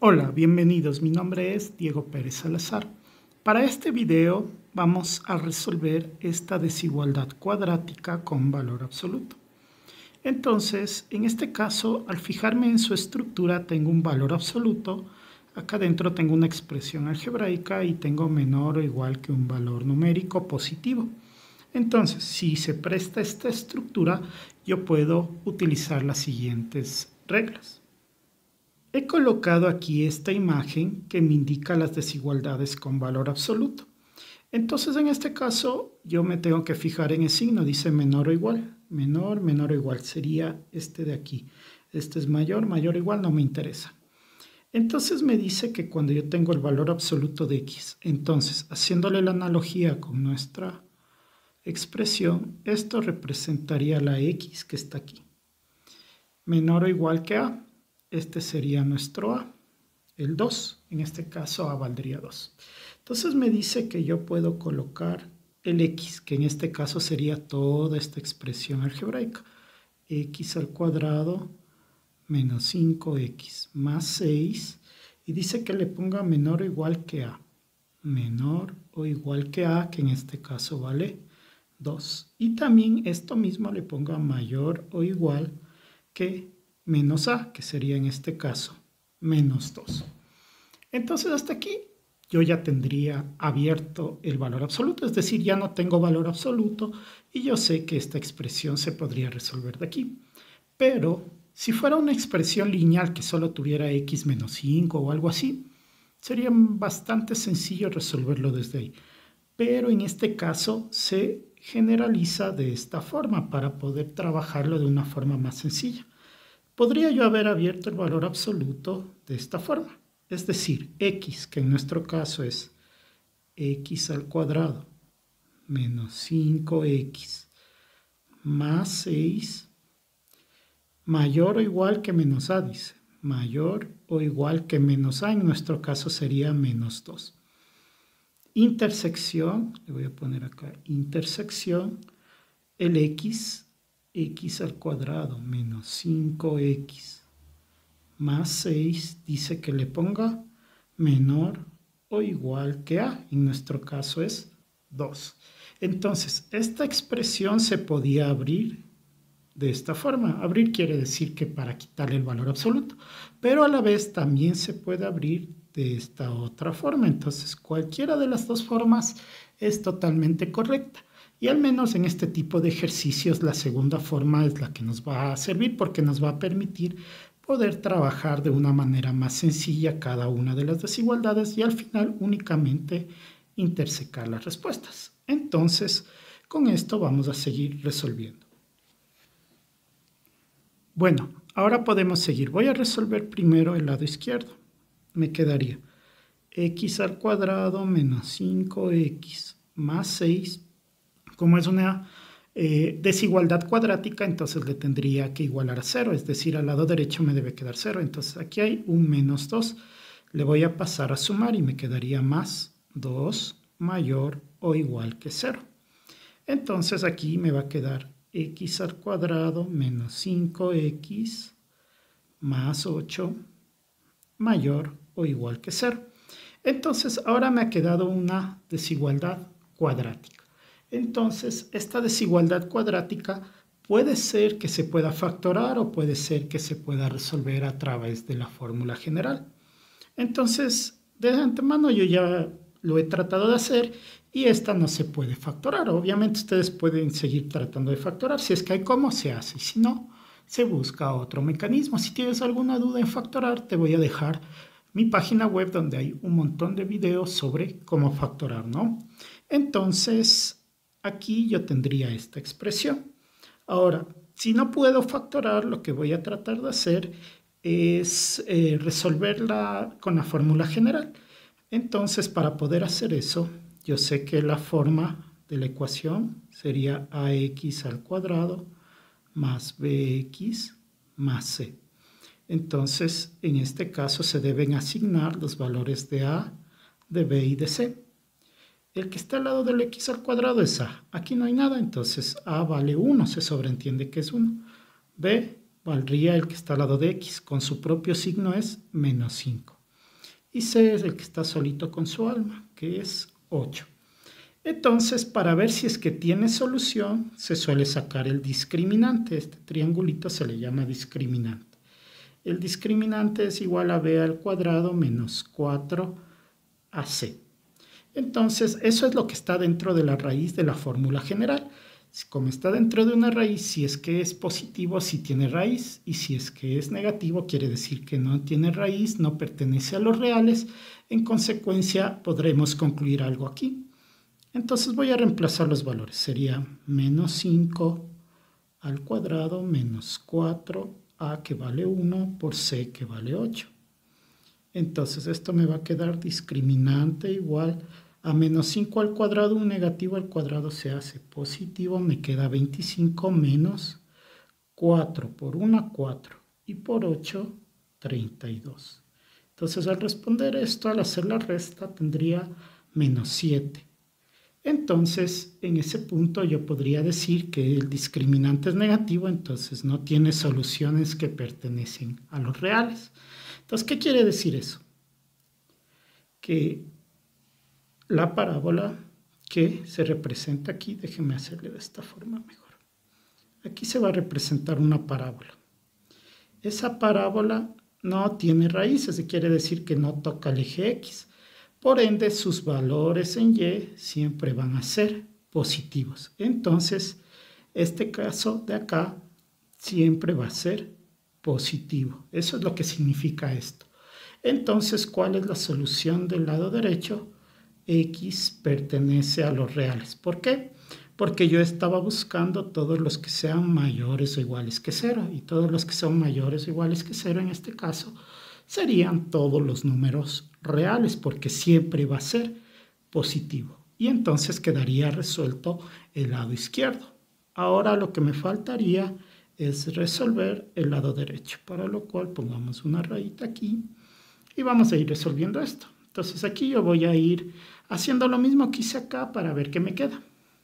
Hola, bienvenidos. Mi nombre es Diego Pérez Salazar. Para este video vamos a resolver esta desigualdad cuadrática con valor absoluto. Entonces, en este caso, al fijarme en su estructura, tengo un valor absoluto. Acá adentro tengo una expresión algebraica y tengo menor o igual que un valor numérico positivo. Entonces, si se presta esta estructura, yo puedo utilizar las siguientes reglas. He colocado aquí esta imagen que me indica las desigualdades con valor absoluto. Entonces, en este caso, yo me tengo que fijar en el signo, dice menor o igual. Menor, menor o igual, sería este de aquí. Este es mayor, mayor o igual, no me interesa. Entonces me dice que cuando yo tengo el valor absoluto de x, entonces, haciéndole la analogía con nuestra expresión, esto representaría la x que está aquí. Menor o igual que a. Este sería nuestro a, el 2, en este caso a valdría 2. Entonces me dice que yo puedo colocar el x, que en este caso sería toda esta expresión algebraica. X al cuadrado menos 5x más 6, y dice que le ponga menor o igual que a. Menor o igual que a, que en este caso vale 2. Y también esto mismo le ponga mayor o igual que menos a, que sería en este caso menos 2. Entonces hasta aquí yo ya tendría abierto el valor absoluto, es decir, ya no tengo valor absoluto y yo sé que esta expresión se podría resolver de aquí. Pero si fuera una expresión lineal que solo tuviera x menos 5 o algo así, sería bastante sencillo resolverlo desde ahí. Pero en este caso se generaliza de esta forma para poder trabajarlo de una forma más sencilla. Podría yo haber abierto el valor absoluto de esta forma, es decir, x, que en nuestro caso es x al cuadrado menos 5x más 6 mayor o igual que menos a, dice. Mayor o igual que menos a, en nuestro caso sería menos 2. Intersección, le voy a poner acá, intersección, el x al cuadrado menos 5x más 6, dice que le ponga menor o igual que a, en nuestro caso es 2. Entonces, esta expresión se podía abrir de esta forma. Abrir quiere decir que para quitarle el valor absoluto, pero a la vez también se puede abrir de esta otra forma. Entonces, cualquiera de las dos formas es totalmente correcta. Y al menos en este tipo de ejercicios, la segunda forma es la que nos va a servir porque nos va a permitir poder trabajar de una manera más sencilla cada una de las desigualdades y al final únicamente intersecar las respuestas. Entonces, con esto vamos a seguir resolviendo. Bueno, ahora podemos seguir. Voy a resolver primero el lado izquierdo. Me quedaría x al cuadrado menos 5x más 6. Como es una desigualdad cuadrática, entonces le tendría que igualar a 0, es decir, al lado derecho me debe quedar 0. Entonces aquí hay un menos 2. Le voy a pasar a sumar y me quedaría más 2 mayor o igual que 0. Entonces aquí me va a quedar x al cuadrado menos 5x más 8 mayor o igual que 0. Entonces ahora me ha quedado una desigualdad cuadrática. Entonces esta desigualdad cuadrática puede ser que se pueda factorar o puede ser que se pueda resolver a través de la fórmula general. Entonces de antemano yo ya lo he tratado de hacer y esta no se puede factorar. Obviamente ustedes pueden seguir tratando de factorar. Si es que hay cómo, se hace. Si no, se busca otro mecanismo. Si tienes alguna duda en factorar, te voy a dejar mi página web donde hay un montón de videos sobre cómo factorar, ¿no? Entonces, aquí yo tendría esta expresión. Ahora, si no puedo factorar, lo que voy a tratar de hacer es resolverla con la fórmula general. Entonces, para poder hacer eso, yo sé que la forma de la ecuación sería ax al cuadrado más bx más c. Entonces, en este caso se deben asignar los valores de a, de b y de c. El que está al lado del x al cuadrado es a. Aquí no hay nada, entonces a vale 1, se sobreentiende que es 1. b valdría el que está al lado de x, con su propio signo es menos 5. y c es el que está solito con su alma, que es 8. Entonces, para ver si es que tiene solución, se suele sacar el discriminante. Este triangulito se le llama discriminante. El discriminante es igual a b al cuadrado menos 4ac. Entonces, eso es lo que está dentro de la raíz de la fórmula general. Como está dentro de una raíz, si es que es positivo, sí tiene raíz, y si es que es negativo, quiere decir que no tiene raíz, no pertenece a los reales. En consecuencia, podremos concluir algo aquí. Entonces voy a reemplazar los valores. Sería menos 5 al cuadrado menos 4a que vale 1 por c que vale 8. Entonces esto me va a quedar discriminante igual a menos 5 al cuadrado, un negativo al cuadrado se hace positivo, me queda 25 menos 4 por 1, 4, y por 8, 32. Entonces al responder esto, al hacer la resta, tendría menos 7. Entonces, en ese punto yo podría decir que el discriminante es negativo, entonces no tiene soluciones que pertenecen a los reales. Entonces, ¿qué quiere decir eso? Que la parábola que se representa aquí, déjenme hacerle de esta forma mejor. Aquí se va a representar una parábola. Esa parábola no tiene raíces, quiere decir que no toca el eje X. Por ende, sus valores en Y siempre van a ser positivos. Entonces, este caso de acá siempre va a ser positivo. Eso es lo que significa esto. Entonces, ¿cuál es la solución del lado derecho? X pertenece a los reales. ¿Por qué? Porque yo estaba buscando todos los que sean mayores o iguales que 0. Y todos los que son mayores o iguales que 0 en este caso serían todos los números reales, porque siempre va a ser positivo. Y entonces quedaría resuelto el lado izquierdo. Ahora lo que me faltaría es resolver el lado derecho, para lo cual pongamos una rayita aquí y vamos a ir resolviendo esto. Entonces aquí yo voy a ir haciendo lo mismo que hice acá para ver qué me queda.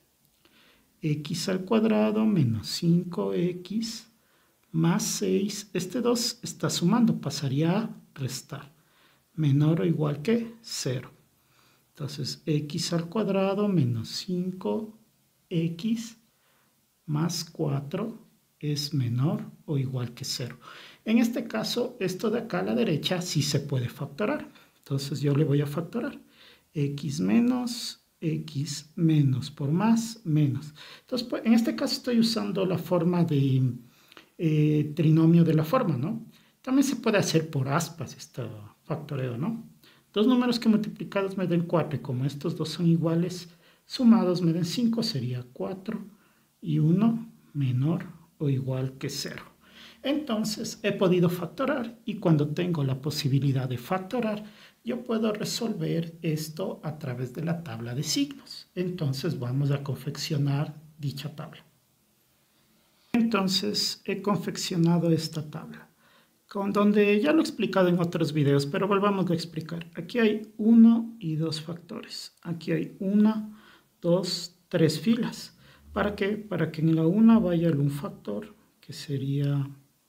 X al cuadrado menos 5x más 6. Este 2 está sumando, pasaría a restar. Menor o igual que 0. Entonces x al cuadrado menos 5x más 4 es menor o igual que 0. En este caso, esto de acá a la derecha sí se puede factorar. Entonces yo le voy a factorar. X menos por más, menos. Entonces, pues, en este caso estoy usando la forma de trinomio de la forma, ¿no? También se puede hacer por aspas este factoreo, ¿no? Dos números que multiplicados me den 4, y como estos dos son iguales, sumados me den 5, sería 4 y 1 menor o igual que 0. Entonces he podido factorar, y cuando tengo la posibilidad de factorar, yo puedo resolver esto a través de la tabla de signos. Entonces vamos a confeccionar dicha tabla. Entonces he confeccionado esta tabla, con donde ya lo he explicado en otros videos, pero volvamos a explicar. Aquí hay 1 y 2 factores. Aquí hay 1, 2, 3 filas. ¿Para qué? Para que en la una vaya el un factor, que sería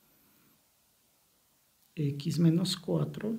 x menos 4.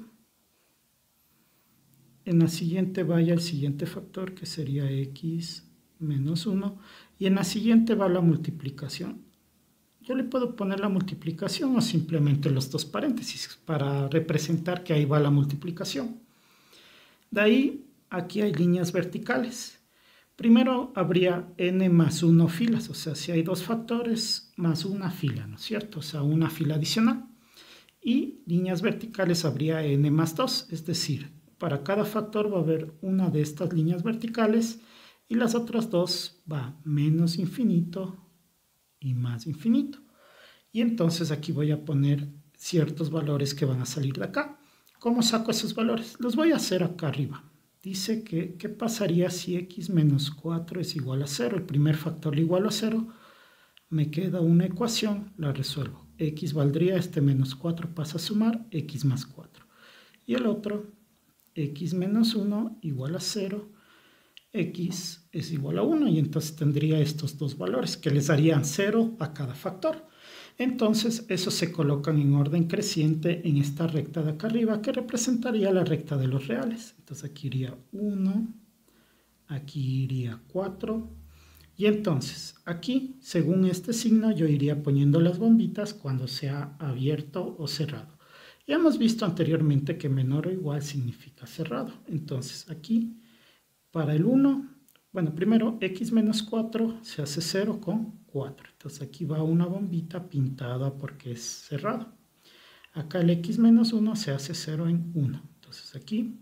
En la siguiente vaya el siguiente factor, que sería x menos 1. Y en la siguiente va la multiplicación. Yo le puedo poner la multiplicación o simplemente los dos paréntesis para representar que ahí va la multiplicación. De ahí, aquí hay líneas verticales. Primero habría n más 1 filas, o sea, si hay dos factores más una fila, ¿no es cierto? O sea, una fila adicional. Y líneas verticales habría n más 2, es decir, para cada factor va a haber una de estas líneas verticales y las otras dos va menos infinito y más infinito. Y entonces aquí voy a poner ciertos valores que van a salir de acá. ¿Cómo saco esos valores? Los voy a hacer acá arriba. Dice que, ¿qué pasaría si x menos 4 es igual a 0? El primer factor le igualo a 0. Me queda una ecuación, la resuelvo. X valdría, este menos 4 pasa a sumar, x más 4. Y el otro, x menos 1 igual a 0. X es igual a 1, y entonces tendría estos dos valores que les darían 0 a cada factor. Entonces, esos se colocan en orden creciente en esta recta de acá arriba, que representaría la recta de los reales. Entonces, aquí iría 1, aquí iría 4. Y entonces, aquí, según este signo, yo iría poniendo las bombitas cuando sea abierto o cerrado. Ya hemos visto anteriormente que menor o igual significa cerrado. Entonces, aquí, para el 1, bueno, primero x menos 4 se hace 0 con 4. Entonces, aquí va una bombita pintada porque es cerrado. Acá el x menos 1 se hace 0 en 1. Entonces, aquí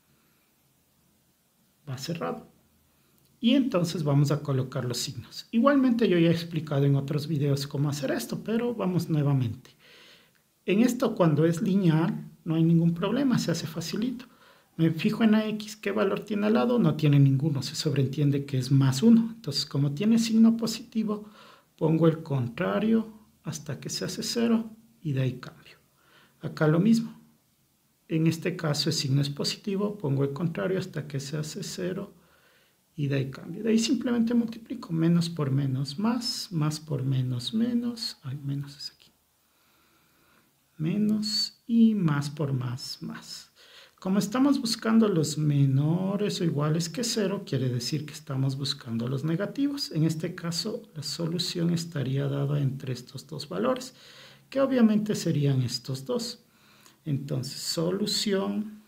va cerrado. Y entonces vamos a colocar los signos. Igualmente yo ya he explicado en otros videos cómo hacer esto, pero vamos nuevamente. En esto, cuando es lineal, no hay ningún problema, se hace facilito. Me fijo en la x, ¿qué valor tiene al lado? No tiene ninguno, se sobreentiende que es más 1. Entonces, como tiene signo positivo, pongo el contrario hasta que se hace 0 y de ahí cambio. Acá lo mismo. En este caso el signo es positivo, pongo el contrario hasta que se hace 0 y de ahí cambio. De ahí simplemente multiplico menos por menos más, más por menos menos, menos es aquí, menos y más por más, más. Como estamos buscando los menores o iguales que 0, quiere decir que estamos buscando los negativos. En este caso, la solución estaría dada entre estos dos valores, que obviamente serían estos dos. Entonces, solución,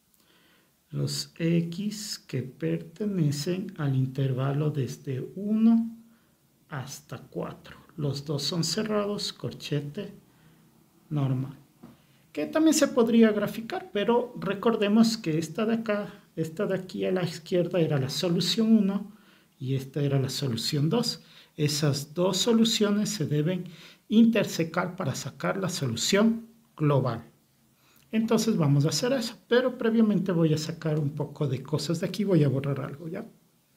los x que pertenecen al intervalo desde 1 hasta 4. Los dos son cerrados, corchete normal. Que también se podría graficar, pero recordemos que esta de acá, esta de aquí a la izquierda era la solución 1 y esta era la solución 2. Esas dos soluciones se deben intersecar para sacar la solución global. Entonces vamos a hacer eso, pero previamente voy a sacar un poco de cosas de aquí, voy a borrar algo, ¿ya?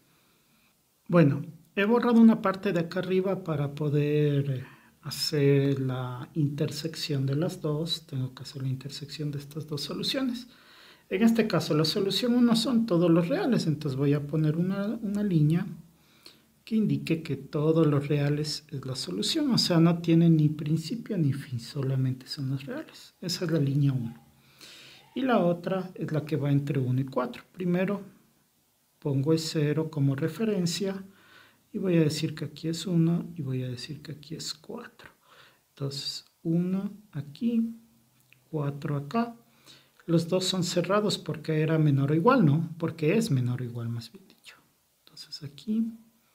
Bueno, he borrado una parte de acá arriba para poder hacer la intersección de las dos. Tengo que hacer la intersección de estas dos soluciones. En este caso, la solución 1 son todos los reales, entonces voy a poner una línea que indique que todos los reales es la solución, o sea, no tiene ni principio ni fin, solamente son los reales. Esa es la línea 1. Y la otra es la que va entre 1 y 4. Primero pongo el 0 como referencia y voy a decir que aquí es 1 y voy a decir que aquí es 4. Entonces 1 aquí, 4 acá. Los dos son cerrados porque era menor o igual, ¿no? Porque es menor o igual, más bien dicho. Entonces aquí,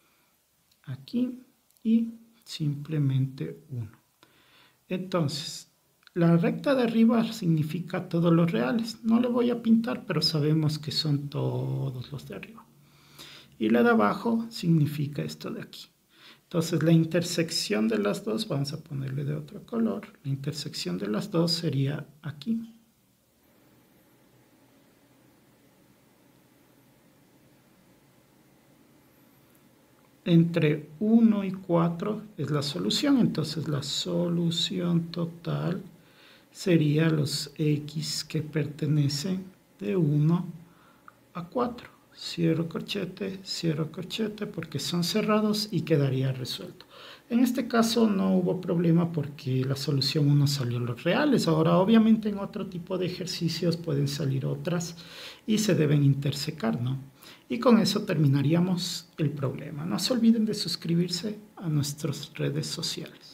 aquí y simplemente 1. Entonces, la recta de arriba significa todos los reales. No le voy a pintar, pero sabemos que son todos los de arriba. Y la de abajo significa esto de aquí. Entonces, la intersección de las dos, vamos a ponerle de otro color. La intersección de las dos sería aquí. Entre 1 y 4 es la solución. Entonces, la solución total sería los x que pertenecen de 1 a 4. Cierro corchete porque son cerrados y quedaría resuelto. En este caso no hubo problema porque la solución 1 salió los reales. Ahora obviamente en otro tipo de ejercicios pueden salir otras y se deben intersecar, ¿no? Y con eso terminaríamos el problema. No se olviden de suscribirse a nuestras redes sociales.